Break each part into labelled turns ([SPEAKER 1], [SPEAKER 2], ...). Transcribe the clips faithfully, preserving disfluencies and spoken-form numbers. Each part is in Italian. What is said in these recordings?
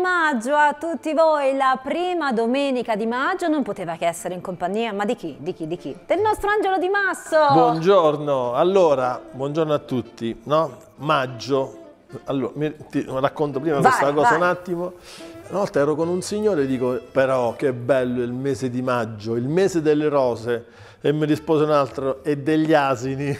[SPEAKER 1] maggio a tutti voi, la prima domenica di maggio non poteva che essere in compagnia, ma di chi? Di chi? Di chi? Del nostro Angelo Di Masso!
[SPEAKER 2] Buongiorno, allora, buongiorno a tutti, no? Maggio, allora, mi, ti racconto prima vai, questa cosa vai. un attimo. Una volta ero con un signore e dico, però che bello il mese di maggio, il mese delle rose, e mi rispose un altro, e degli asini.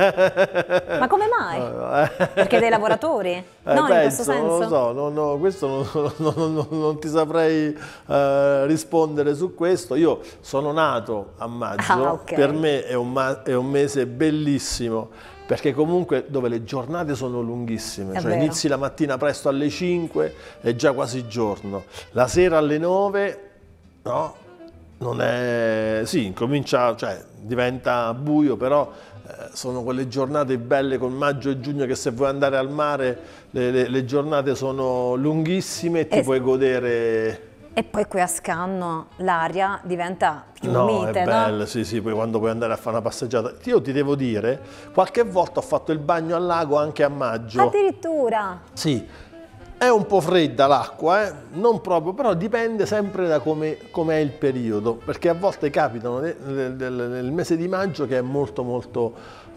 [SPEAKER 1] Ma come mai? Perché dei lavoratori?
[SPEAKER 2] Eh,
[SPEAKER 1] no,
[SPEAKER 2] penso,
[SPEAKER 1] in questo senso?
[SPEAKER 2] Non lo so, no, no, questo non, non, non, non ti saprei uh, rispondere su questo. Io sono nato a maggio,
[SPEAKER 1] ah, okay.
[SPEAKER 2] Per me è un, è un mese bellissimo, perché comunque dove le giornate sono lunghissime,
[SPEAKER 1] è
[SPEAKER 2] cioè
[SPEAKER 1] vero.
[SPEAKER 2] inizi la mattina presto alle cinque, è già quasi giorno, la sera alle nove, no? Non è... sì, incomincia, cioè diventa buio, però eh, sono quelle giornate belle con maggio e giugno che se vuoi andare al mare le, le, le giornate sono lunghissime e ti es puoi godere.
[SPEAKER 1] E poi qui a Scanno l'aria diventa più
[SPEAKER 2] no,
[SPEAKER 1] mite,
[SPEAKER 2] è bella,
[SPEAKER 1] no?
[SPEAKER 2] Sì, sì, poi quando puoi andare a fare una passeggiata. Io ti devo dire, qualche volta ho fatto il bagno al lago anche a maggio.
[SPEAKER 1] Addirittura?
[SPEAKER 2] Sì. È un po' fredda l'acqua, eh? Non proprio, però dipende sempre da come com è il periodo, perché a volte capitano nel, nel, nel mese di maggio che è molto molto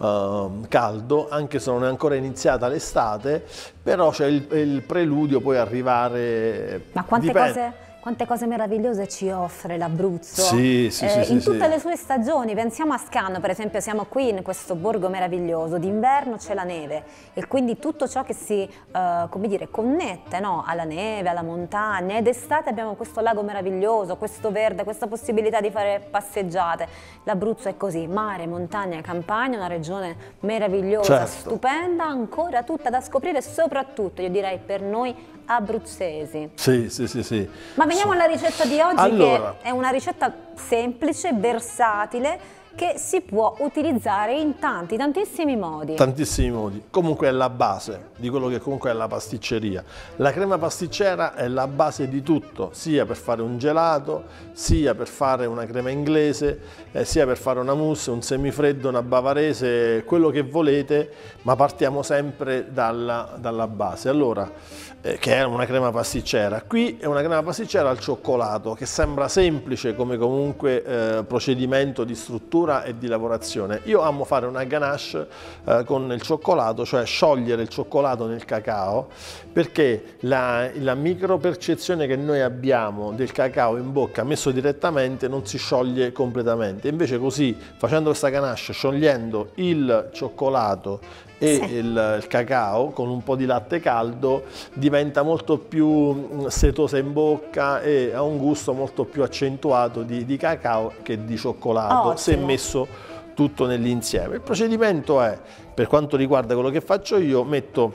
[SPEAKER 2] uh, caldo, anche se non è ancora iniziata l'estate, però c'è il, il preludio, puoi arrivare...
[SPEAKER 1] Ma quante cose... Quante cose meravigliose ci offre l'Abruzzo,
[SPEAKER 2] sì, sì,
[SPEAKER 1] eh,
[SPEAKER 2] sì,
[SPEAKER 1] in
[SPEAKER 2] sì,
[SPEAKER 1] tutte
[SPEAKER 2] sì.
[SPEAKER 1] le sue stagioni. Pensiamo a Scanno, per esempio, siamo qui in questo borgo meraviglioso, d'inverno c'è la neve e quindi tutto ciò che si uh, come dire, connette, no? Alla neve, alla montagna, ed estate abbiamo questo lago meraviglioso, questo verde, questa possibilità di fare passeggiate. L'Abruzzo è così, mare, montagna, campagna, una regione meravigliosa,
[SPEAKER 2] certo.
[SPEAKER 1] stupenda, ancora tutta da scoprire, soprattutto io direi per noi abruzzesi.
[SPEAKER 2] Sì, sì, sì, sì.
[SPEAKER 1] Ma veniamo alla ricetta di oggi,
[SPEAKER 2] allora,
[SPEAKER 1] che è una ricetta semplice, versatile, che si può utilizzare in tanti, tantissimi modi.
[SPEAKER 2] Tantissimi modi. Comunque è la base di quello che comunque è la pasticceria. La crema pasticcera è la base di tutto, sia per fare un gelato, sia per fare una crema inglese, eh, sia per fare una mousse, un semifreddo, una bavarese, quello che volete, ma partiamo sempre dalla, dalla base. Allora, eh, che è una crema pasticcera. Qui è una crema pasticcera al cioccolato, che sembra semplice come comunque eh, procedimento di struttura e di lavorazione. Io amo fare una ganache eh, con il cioccolato, cioè sciogliere il cioccolato nel cacao, perché la, la micro percezione che noi abbiamo del cacao in bocca messo direttamente non si scioglie completamente. Invece così, facendo questa ganache, sciogliendo il cioccolato e sì. il, il cacao con un po' di latte caldo, diventa molto più setosa in bocca e ha un gusto molto più accentuato di, di cacao che di cioccolato, oh, se messo tutto nell'insieme. Il procedimento è, per quanto riguarda quello che faccio io, metto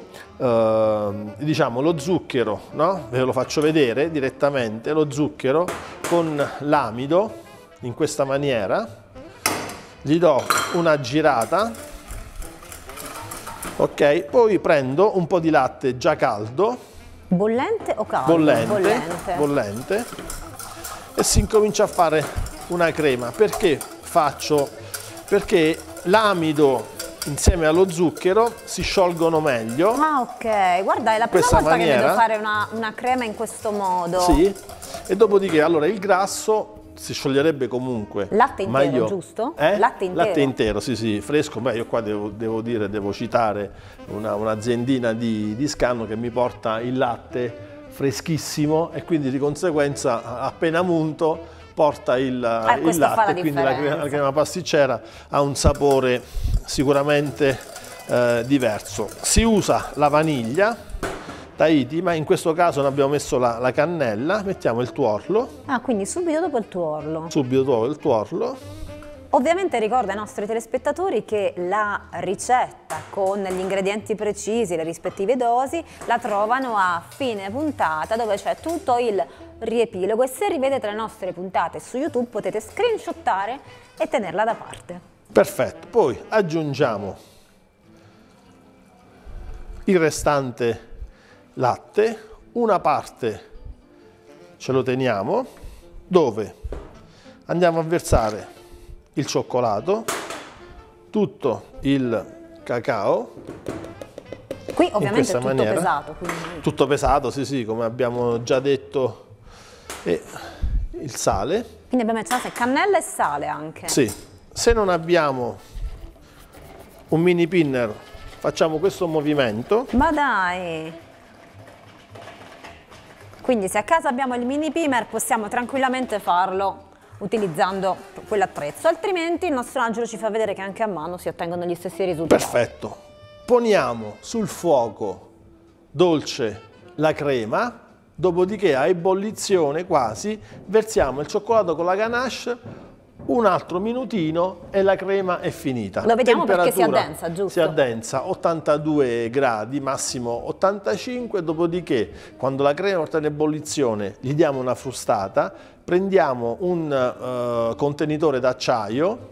[SPEAKER 2] eh, diciamo lo zucchero, no? Ve lo faccio vedere direttamente, lo zucchero con l'amido in questa maniera, gli do una girata. Ok, poi prendo un po' di latte già caldo.
[SPEAKER 1] Bollente o caldo?
[SPEAKER 2] Bollente,
[SPEAKER 1] bollente.
[SPEAKER 2] bollente. E si incomincia a fare una crema. Perché faccio? Perché l'amido insieme allo zucchero si sciolgono meglio.
[SPEAKER 1] Ah, ok. Guarda, è la prima volta maniera. che vedo fare una, una crema in questo modo.
[SPEAKER 2] Sì. E dopodiché, allora, il grasso si scioglierebbe comunque.
[SPEAKER 1] Latte intero,
[SPEAKER 2] io,
[SPEAKER 1] giusto?
[SPEAKER 2] Eh?
[SPEAKER 1] Latte intero.
[SPEAKER 2] Latte intero, sì, sì, fresco. Beh, io qua devo, devo dire, devo citare un'aziendina un di, di Scanno che mi porta il latte freschissimo e quindi di conseguenza appena munto porta il,
[SPEAKER 1] ah,
[SPEAKER 2] il latte, e quindi la crema, la crema pasticcera ha un sapore sicuramente eh, diverso. Si usa la vaniglia Tahiti, ma in questo caso non abbiamo messo la, la cannella, mettiamo il tuorlo.
[SPEAKER 1] Ah, quindi subito dopo il tuorlo.
[SPEAKER 2] Subito dopo il tuorlo.
[SPEAKER 1] Ovviamente ricordo ai nostri telespettatori che la ricetta con gli ingredienti precisi, le rispettive dosi, la trovano a fine puntata, dove c'è tutto il riepilogo, e se rivedete le nostre puntate su YouTube potete screenshottare e tenerla da parte.
[SPEAKER 2] Perfetto, poi aggiungiamo il restante latte, una parte ce lo teniamo, dove andiamo a versare il cioccolato, tutto il cacao
[SPEAKER 1] Qui ovviamente è tutto
[SPEAKER 2] maniera.
[SPEAKER 1] pesato. Quindi...
[SPEAKER 2] Tutto pesato, sì sì, come abbiamo già detto, e il sale.
[SPEAKER 1] Quindi abbiamo messo cannella e sale anche.
[SPEAKER 2] Sì, se non abbiamo un mini pinner facciamo questo movimento.
[SPEAKER 1] Ma dai! Quindi se a casa abbiamo il mini pimer possiamo tranquillamente farlo utilizzando quell'attrezzo, altrimenti il nostro angelo ci fa vedere che anche a mano si ottengono gli stessi risultati.
[SPEAKER 2] Perfetto. Poniamo sul fuoco dolce la crema, dopodiché a ebollizione quasi versiamo il cioccolato con la ganache, un altro minutino e la crema è finita.
[SPEAKER 1] Lo vediamo perché si addensa, giusto?
[SPEAKER 2] Si addensa, ottantadue gradi, massimo ottantacinque, dopodiché quando la crema porta in ebollizione gli diamo una frustata, prendiamo un uh, contenitore d'acciaio,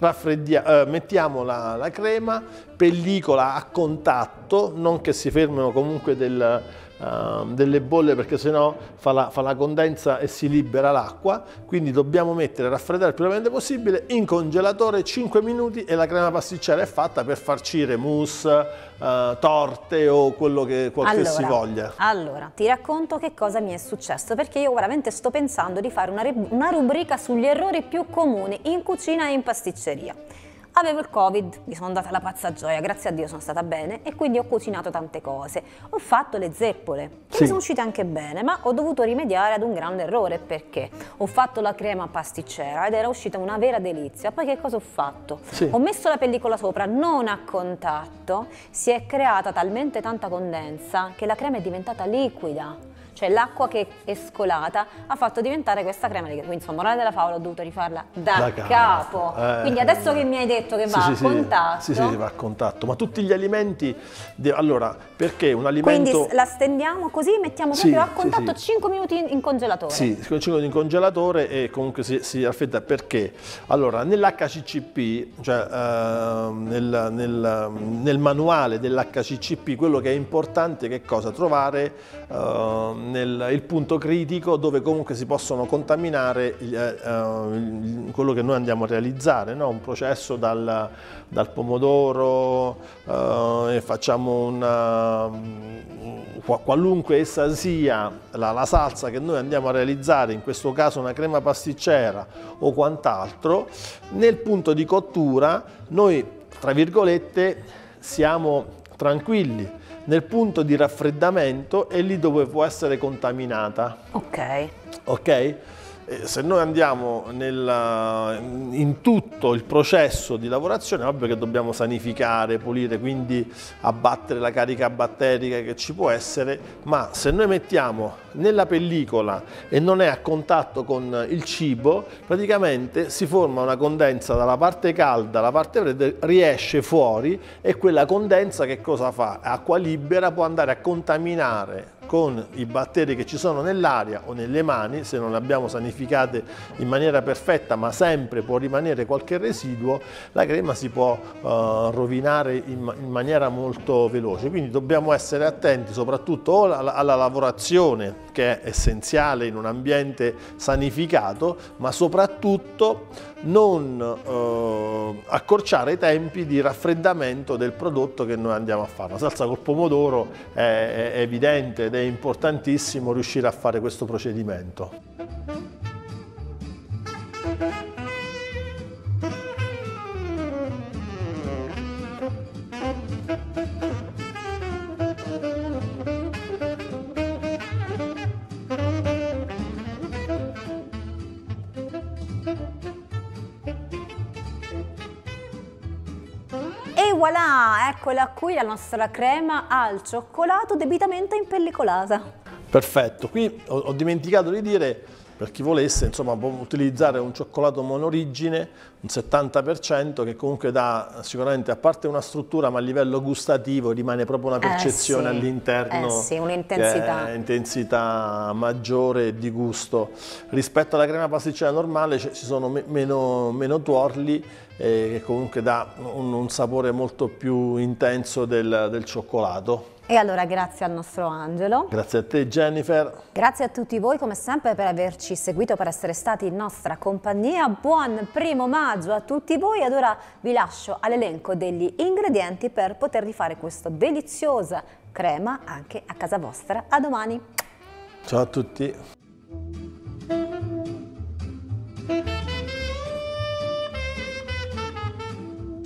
[SPEAKER 2] eh, mettiamo la, la crema, pellicola a contatto, non che si fermino comunque del, uh, delle bolle perché sennò fa la, fa la condensa e si libera l'acqua, quindi dobbiamo mettere a raffreddare il più rapidamente possibile, in congelatore cinque minuti e la crema pasticcera è fatta per farcire mousse, uh, torte o quello che, quel
[SPEAKER 1] allora,
[SPEAKER 2] che si voglia.
[SPEAKER 1] Allora, ti racconto che cosa mi è successo, perché io veramente sto pensando di fare una, una rubrica sugli errori più comuni in cucina e in pasticceria. Avevo il Covid, mi sono data la pazza gioia, grazie a Dio sono stata bene e quindi ho cucinato tante cose. Ho fatto le zeppole, che
[SPEAKER 2] sì.
[SPEAKER 1] mi sono uscite anche bene, ma ho dovuto rimediare ad un grande errore perché ho fatto la crema pasticcera ed era uscita una vera delizia. Poi che cosa ho fatto?
[SPEAKER 2] Sì.
[SPEAKER 1] Ho messo la pellicola sopra, non a contatto, si è creata talmente tanta condensa che la crema è diventata liquida. Cioè l'acqua che è scolata ha fatto diventare questa crema, quindi insomma, morale della favola, ho dovuto rifarla da, da capo.
[SPEAKER 2] Eh,
[SPEAKER 1] quindi adesso che mi hai detto che
[SPEAKER 2] sì,
[SPEAKER 1] va
[SPEAKER 2] sì,
[SPEAKER 1] a
[SPEAKER 2] sì,
[SPEAKER 1] contatto.
[SPEAKER 2] Sì, sì, va a contatto, ma tutti gli alimenti, allora, perché un alimento...
[SPEAKER 1] Quindi la stendiamo così, mettiamo
[SPEAKER 2] sì,
[SPEAKER 1] proprio a contatto
[SPEAKER 2] sì, sì.
[SPEAKER 1] cinque minuti in, in congelatore.
[SPEAKER 2] Sì, cinque minuti in congelatore e comunque si, si raffredda perché? Allora, nell'H C C P, cioè uh, nel, nel, nel manuale dell'H C C P, quello che è importante è che cosa? Trovare uh, nel, il punto critico dove comunque si possono contaminare uh, uh, quello che noi andiamo a realizzare, no? Un processo dal, dal pomodoro, uh, e facciamo una, qualunque essa sia la, la salsa che noi andiamo a realizzare, in questo caso una crema pasticcera o quant'altro, nel punto di cottura noi, tra virgolette, siamo tranquilli. Nel punto di raffreddamento è lì dove può essere contaminata.
[SPEAKER 1] Ok.
[SPEAKER 2] Ok? Se noi andiamo nel, in tutto il processo di lavorazione, è ovvio che dobbiamo sanificare, pulire, quindi abbattere la carica batterica che ci può essere, ma se noi mettiamo nella pellicola e non è a contatto con il cibo, praticamente si forma una condensa dalla parte calda alla parte fredda, riesce fuori e quella condensa che cosa fa? Acqua libera, può andare a contaminare con i batteri che ci sono nell'aria o nelle mani, se non le abbiamo sanificate in maniera perfetta, ma sempre può rimanere qualche residuo, la crema si può uh, rovinare in, in maniera molto veloce. Quindi dobbiamo essere attenti soprattutto alla, alla lavorazione, che è essenziale in un ambiente sanificato, ma soprattutto non uh, accorciare i tempi di raffreddamento del prodotto che noi andiamo a fare. La salsa col pomodoro è, è evidente ed è importantissimo riuscire a fare questo procedimento.
[SPEAKER 1] E voilà, eccola qui la nostra crema al cioccolato debitamente impellicolata.
[SPEAKER 2] Perfetto, qui ho, ho dimenticato di dire, per chi volesse, insomma, può utilizzare un cioccolato monorigine, un settanta per cento, che comunque dà sicuramente, a parte una struttura, ma a livello gustativo rimane proprio una percezione eh sì, all'interno,
[SPEAKER 1] eh sì, un'intensità
[SPEAKER 2] intensità maggiore di gusto. Rispetto alla crema pasticcera normale ci sono me meno, meno tuorli, e che comunque dà un, un sapore molto più intenso del, del cioccolato.
[SPEAKER 1] E allora grazie al nostro Angelo.
[SPEAKER 2] Grazie a te Jennifer.
[SPEAKER 1] Grazie a tutti voi come sempre per averci seguito, per essere stati in nostra compagnia. Buon primo maggio a tutti voi ed ora vi lascio all'elenco degli ingredienti per potervi fare questa deliziosa crema anche a casa vostra. A domani!
[SPEAKER 2] Ciao a tutti!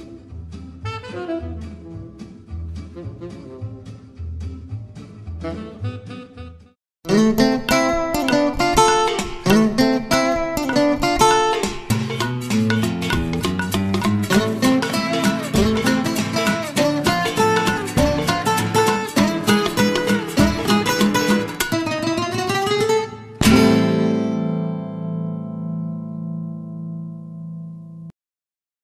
[SPEAKER 3] Mm-hmm.